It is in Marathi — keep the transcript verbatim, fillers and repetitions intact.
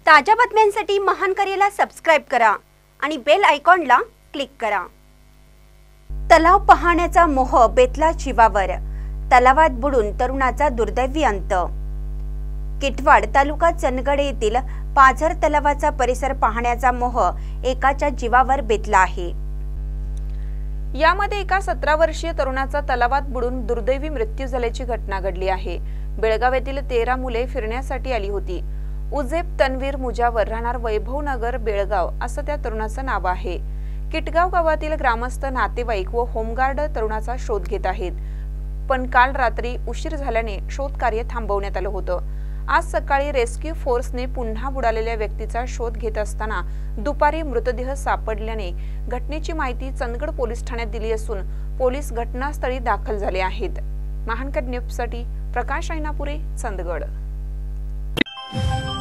ताज्या बातम्यांसाठी महान करेला सबस्क्राइब करा आणि बेल आयकॉनला क्लिक करा। तलाव पाहण्याचा मोह बेतला जीवावर, तलावात बुडून तरुणाचा दुर्दैवी अंत। किटवाड तालुका चंदगड येथील पाझर तलावाचा परिसर पाहण्याचा मोह एकाच्या जीवावर बेतला आहे। यामध्ये एका सतरा वर्षीय तरुणाचा तलावात बुडून दुर्दैवी मृत्यू झाल्याची घटना घडली आहे। बेळगाव येथील तेरा मुले फिरण्यासाठी आली होती। उजेब तन्वीर मुजावर राहणार वैभव नगर बेळगाव असं त्या तरुणाचं नाव आहे। किटगाव गावातील ग्रामस्थ, नातेवाईक व होमगार्ड तरुणाचा शोध घेत आहेत, पण काल रात्री उशीर झाल्याने शोध कार्य थांबवण्यात आलं होतं। आज सकाळी रेस्क्यू फोर्सने पुन्हा बुडालेल्या व्यक्तीचा शोध घेत असताना दुपारी मृतदेह सापडल्याने घटनेची माहिती चंदगड पोलीस ठाण्यात दिली असून पोलीस घटनास्थळी दाखल झाले आहेत। महानकर न्यूजसाठी प्रकाश ऐनापुरे, चंदगड।